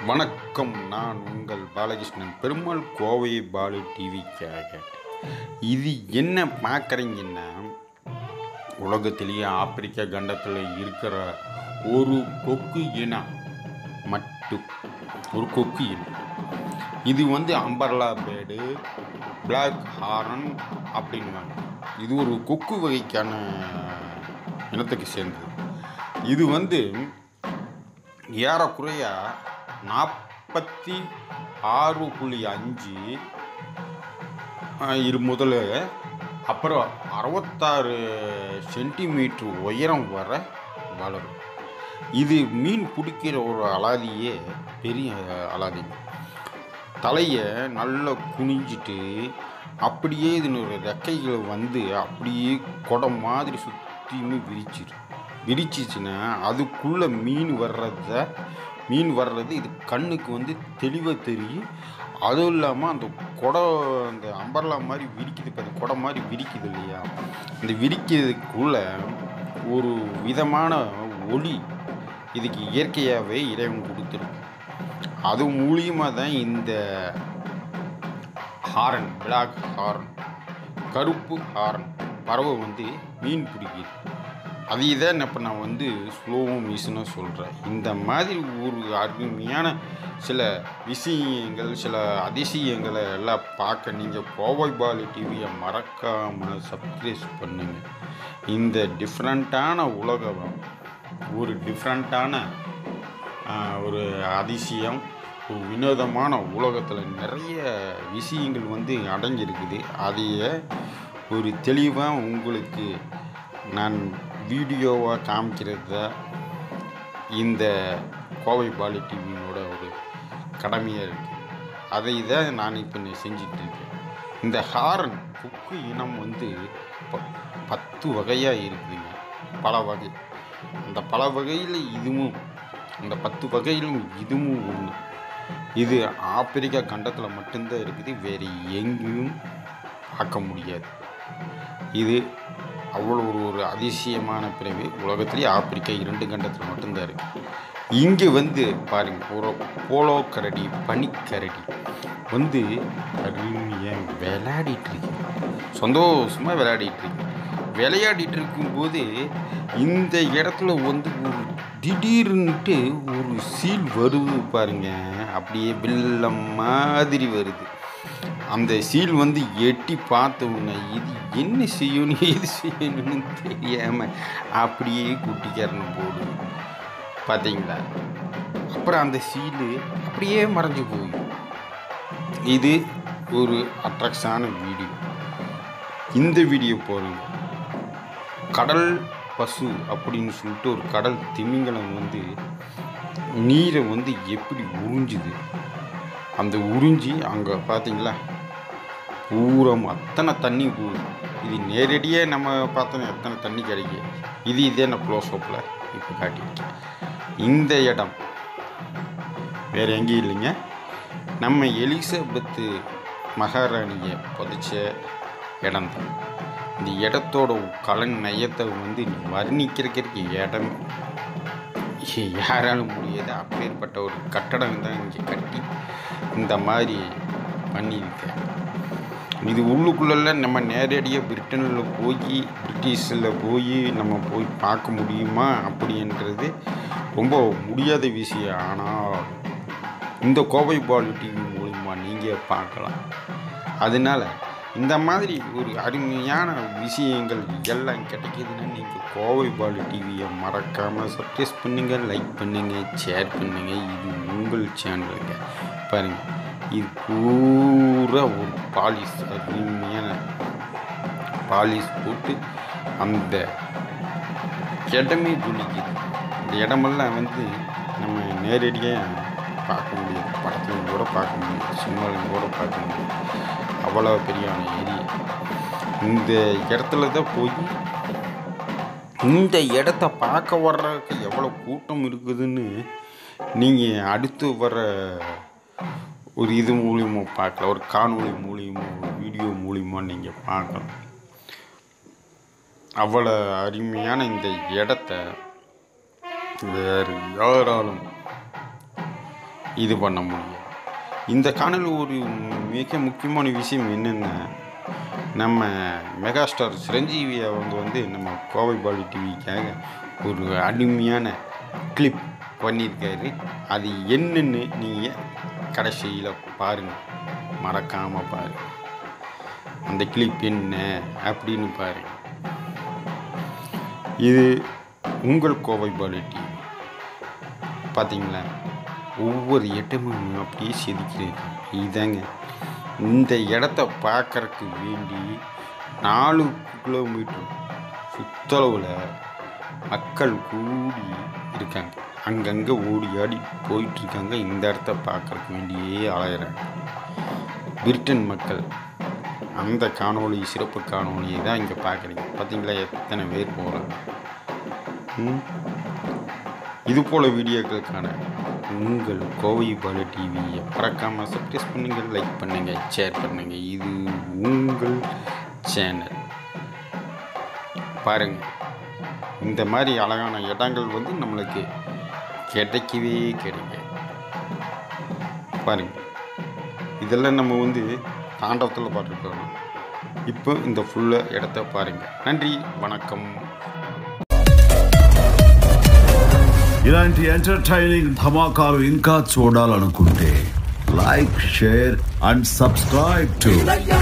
வணக்கம். நான் உங்கள் பாலகிருஷ்ணன். பெருமாள் கோவை பாலு டிவிக்காக. இது என்ன பார்க்குறீங்கன்னா, உலகத்திலேயே ஆப்பிரிக்கா கண்டத்தில் இருக்கிற ஒரு கொக்கு இனம் மட்டும், ஒரு கொக்கு இனம். இது அம்பர்லா பேர்டு, பிளாக் ஹாரன் அப்படின்வாங்க. இது ஒரு கொக்கு வகைக்கான இனத்துக்கு சேர்ந்தது. இது ஏறக்குறைய 46.5 முதல் அப்புறம் 66 சென்டிமீட்டர் உயரம் வர வளரும். இது மீன் பிடிக்கிற ஒரு அலாதியே பெரிய அலாதி. தலையை நல்லா குனிஞ்சிட்டு அப்படியே இதனோட ரெக்கைகள் அப்படியே குடம் மாதிரி சுற்றியுமே விரிச்சிச்சுன்னா அதுக்குள்ளே மீன் வர்றது இது கண்ணுக்கு தெளிவாக தெரியும். அதுவும் இல்லாமல் அந்த அம்பர்லா மாதிரி விரிக்குது, இப்போ அந்த குடம் மாதிரி விரிக்குது இல்லையா, இந்த விரிக்கிறதுக்குள்ள ஒரு விதமான ஒளி இதுக்கு இயற்கையாகவே இறைவன் கொடுத்துருக்கு. அது மூலியமாக தான் இந்த ஹாரன், பிளாக் ஹாரன், கருப்பு ஹாரன் பறவை மீன் பிடிக்குது. அதை தான் இப்போ நான் ஸ்லோவோ மிஷனாக சொல்கிறேன். இந்த மாதிரி ஒரு அருமையான சில விஷயங்கள், சில அதிசயங்களை எல்லாம் பார்க்க நீங்கள் கோவை பாலு டிவியை மறக்காமல் சப்ஸ்கிரைப் பண்ணுங்கள். இந்த டிஃப்ரெண்ட்டான உலகம், ஒரு டிஃப்ரெண்ட்டான ஒரு அதிசயம், ஒரு வினோதமான உலகத்தில் நிறைய விஷயங்கள் அடங்கியிருக்குது. அதையே ஒரு தெளிவாக உங்களுக்கு நான் வீடியோவாக காமிக்கிறது இந்த கோவை பாலு டிவியோட ஒரு கடமையாக இருக்குது. அதை தான் நான் இப்போ செஞ்சிட்ருக்கேன். இந்த ஹாரன் கொக்கு இனம் 10 வகையாக இருக்குதுங்க. பல வகை. அந்த பல வகையில் அந்த 10 வகையிலும் இதுவும் ஒன்று. இது ஆப்பிரிக்கா கண்டத்தில் மட்டும்தான் இருக்குது, வேறு எங்கேயும் பார்க்க முடியாது. இது அவ்வளோ ஒரு அதிசயமான பிறவி. உலகத்திலேயே ஆப்பிரிக்கா 2 கண்டத்தில் மட்டும்தான் இருக்குது. இங்கே பாருங்கள், ஒரு போலோ கரடி, பனிக்கரடி அருமையாக விளையாடிட்டுருக்கு, சந்தோஷமாக விளையாடிட்டு இருக்கும்போது இந்த இடத்துல ஒரு திடீர்னுட்டு ஒரு சீல் வருது பாருங்க, அப்படியே வெள்ளம் மாதிரி வருது. அந்த சீல் எட்டி பார்த்தோன்னே இது என்ன செய்யணும், எது செய்யணும்னு தெரியாமல் அப்படியே குட்டிக்காரன்னு போடுது பார்த்தீங்களா. அப்புறம் அந்த சீலு அப்படியே மறைஞ்சு போகுது. இது ஒரு அட்ராக்ஷனான வீடியோ. இந்த வீடியோ போடுங்க. கடல் பசு அப்படின்னு சொல்லிட்டு ஒரு கடல் திமிங்கலம் நீரை எப்படி உறிஞ்சுது, அந்த உறிஞ்சி அங்கே பார்த்தீங்களா பூரா அத்தனை தண்ணி போகுது. இது நேரடியாக நம்ம பார்த்தோன்னா எத்தனை தண்ணி கிடைக்கும். இதே நான் க்ளோஸ்அப்பில் இப்போ காட்டியிருக்கேன். இந்த இடம் வேறு எங்கேயும் இல்லைங்க, நம்ம எலிசபெத்து மகாராணியை புதைச்ச இடம் தான். இந்த இடத்தோட கலன் நயத்தை வர்ணிக்கிறதுக்கு இடம் யாராலும் முடியாது. அப்பேற்பட்ட ஒரு கட்டடம் தான் இங்கே கட்டி இந்த மாதிரி பண்ணியிருக்கேன். இது உள்ளுக்குள்ளெல்லாம் நம்ம நேரடியாக பிரிட்டிஷில் போய் நம்ம பார்க்க முடியுமா அப்படின்றது ரொம்ப முடியாத விஷயம். ஆனால் இந்த கோவை பாலு டிவி மூலிமா நீங்கள் பார்க்கலாம். அதனால் இந்த மாதிரி ஒரு அருமையான விஷயங்கள் எல்லாம் கிடைக்கிதுன்னா நீங்கள் கோவை பாலு டிவியை மறக்காமல் சப்ஸ்கிரைப் பண்ணுங்கள், லைக் பண்ணுங்கள், ஷேர் பண்ணுங்கள். இது உங்கள் சேனலுங்க. பாருங்கள், இது பூரா ஒரு பாலிஷ், அருமையான பாலிஷ் போட்டு அந்த இடமே துணிக்குது. இந்த இடமெல்லாம் நம்ம நேரடியாக பார்க்க முடியாது, படத்துலையும் கூட பார்க்க முடியாது, சினிமாலையும் கூட பார்க்க முடியாது. அவ்வளோ பெரியான ஏரியா. இந்த இடத்துல தான் போய் இந்த இடத்த பார்க்க வர்றதுக்கு எவ்வளோ கூட்டம் இருக்குதுன்னு நீங்கள் அடுத்து வர ஒரு இது மூலியமாக பார்க்கலாம், ஒரு காணொளி மூலியமாக, ஒரு வீடியோ மூலியமாக நீங்கள் பார்க்கலாம். அவ்வளோ அருமையான இந்த இடத்த வேறு யாராலும் இது பண்ண முடியும். இந்த காணொலியில் ஒரு மிக முக்கியமான விஷயம் என்னென்னா, நம்ம மெகாஸ்டார் சிரஞ்சீவியை வந்து நம்ம கோவைபாலு டிவிக்காக ஒரு அருமையான கிளிப் பண்ணியிருக்காரு. அது என்னன்னு நீங்கள் கடைசியில் பாருங்கள், மறக்காமல் பாருங்கள். அந்த கிளிப் என்ன அப்படின்னு பாருங்கள். இது உங்கள் கோவைபாலு டிவி. பார்த்தீங்களா, ஒவ்வொரு இடமும் அப்படியே செதுக்கிறது. இதாங்க இந்த இடத்த பார்க்கறதுக்கு வேண்டி 4 கிலோமீட்டர் சுற்றளவில் மக்கள் கூடி இருக்காங்க. அங்கங்கே ஓடி ஆடி போயிட்டுருக்காங்க. இந்த இடத்த பார்க்கறதுக்கு வேண்டியே அலையிறாங்க பிரிட்டன் மக்கள். அந்த காணொளி, சிறப்பு காணொலியை தான் இங்கே பார்க்குறீங்க. பார்த்தீங்களா எத்தனை பேர் போகிறாங்க. இது போல் வீடியோக்களுக்கான உங்கள் கோவைபாலு டிவியை மறக்காமல் சப்ஸ்கிரைப் பண்ணுங்கள், லைக் பண்ணுங்கள், ஷேர் பண்ணுங்கள். இது உங்கள் சேனல். பாருங்கள், இந்த மாதிரி அழகான இடங்கள் வந்து நம்மளுக்கு கிடைக்கவே கிடைக்காது. பாருங்கள், இதெல்லாம் நம்ம வந்து தாண்டவத்தில் பார்த்துருக்கோம். இப்போ இந்த ஃபுல்லாக இடத்த பாருங்கள். நன்றி, வணக்கம். ఇలాంటి ఎంటర్టైనింగ్ ధమాకాలు ఇంకా చూడాలనుకుంటే like, share and subscribe to